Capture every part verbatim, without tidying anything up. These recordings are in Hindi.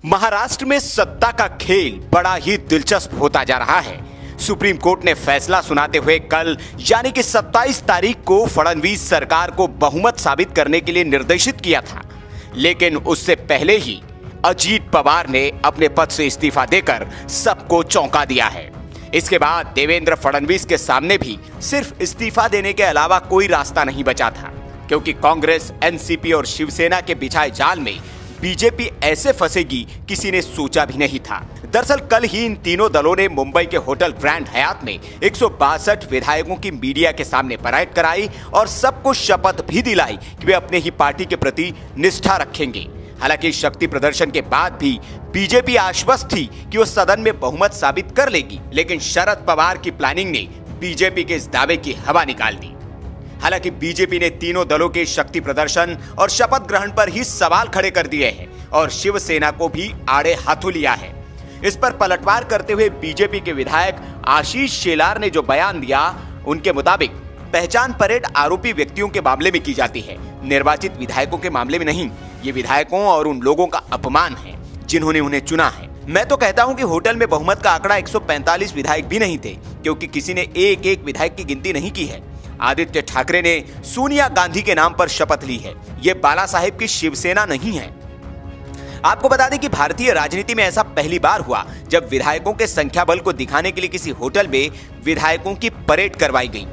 महाराष्ट्र में सत्ता का खेल बड़ा ही दिलचस्प होता जा रहा है। सुप्रीम कोर्ट ने फैसला सुनाते हुए कल यानी कि सत्ताईस तारीख को फडणवीस सरकार को बहुमत साबित करने के लिए निर्देशित किया था, लेकिन उससे पहले ही अजीत पवार ने अपने पद से इस्तीफा देकर सबको चौंका दिया है। इसके बाद देवेंद्र फडणवीस के सामने भी सिर्फ इस्तीफा देने के अलावा कोई रास्ता नहीं बचा था, क्योंकि कांग्रेस, एनसीपी और शिवसेना के बिछाए जाल में बीजेपी ऐसे फंसेगी किसी ने सोचा भी नहीं था। दरअसल कल ही इन तीनों दलों ने मुंबई के होटल ग्रैंड हयात में एक सौ बासठ विधायकों की मीडिया के सामने परेड कराई और सबको शपथ भी दिलाई कि वे अपने ही पार्टी के प्रति निष्ठा रखेंगे। हालांकि शक्ति प्रदर्शन के बाद भी बीजेपी आश्वस्त थी कि वो सदन में बहुमत साबित कर लेगी, लेकिन शरद पवार की प्लानिंग ने बीजेपी के इस दावे की हवा निकाल दी। हालांकि बीजेपी ने तीनों दलों के शक्ति प्रदर्शन और शपथ ग्रहण पर ही सवाल खड़े कर दिए हैं और शिवसेना को भी आड़े हाथों लिया है। इस पर पलटवार करते हुए बीजेपी के विधायक आशीष शेलार ने जो बयान दिया, उनके मुताबिक पहचान परेड आरोपी व्यक्तियों के मामले में की जाती है, निर्वाचित विधायकों के मामले में नहीं। ये विधायकों और उन लोगों का अपमान है जिन्होंने उन्हें चुना है। मैं तो कहता हूं कि होटल में बहुमत का आंकड़ा एक सौ पैंतालीस विधायक भी नहीं थे, क्योंकि किसी ने एक एक विधायक की गिनती नहीं की है। आदित्य ठाकरे ने सोनिया गांधी के नाम पर शपथ ली है। ये बाला साहेब की शिवसेना नहीं है। आपको बता दें कि भारतीय राजनीति में ऐसा पहली बार हुआ जब विधायकों के संख्या बल को दिखाने के लिए किसी होटल में विधायकों की परेड करवाई गई,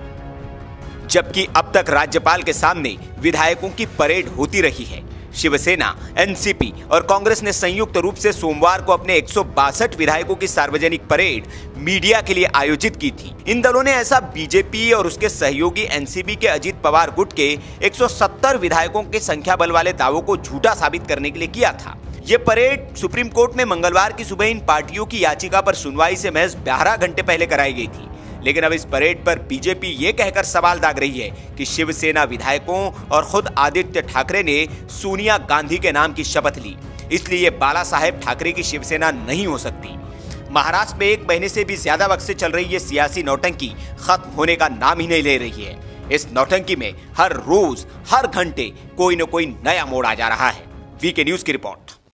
जबकि अब तक राज्यपाल के सामने विधायकों की परेड होती रही है। शिवसेना, एनसीपी और कांग्रेस ने संयुक्त रूप से सोमवार को अपने एक सौ बासठ विधायकों की सार्वजनिक परेड मीडिया के लिए आयोजित की थी। इन दलों ने ऐसा बीजेपी और उसके सहयोगी एनसीपी के अजीत पवार गुट के एक सौ सत्तर विधायकों के संख्या बल वाले दावों को झूठा साबित करने के लिए किया था। ये परेड सुप्रीम कोर्ट में मंगलवार की सुबह इन पार्टियों की याचिका पर सुनवाई से महज बारह घंटे पहले कराई गई थी। लेकिन अब इस परेड पर बीजेपी ये कहकर सवाल दाग रही है कि शिवसेना विधायकों और खुद आदित्य ठाकरे ने सोनिया गांधी के नाम की शपथ ली, इसलिए ये बाला साहेब ठाकरे की शिवसेना नहीं हो सकती। महाराष्ट्र में एक महीने से भी ज्यादा वक्त से चल रही ये सियासी नौटंकी खत्म होने का नाम ही नहीं ले रही है। इस नौटंकी में हर रोज हर घंटे कोई न कोई नया मोड़ आ जा रहा है। वीके न्यूज की रिपोर्ट।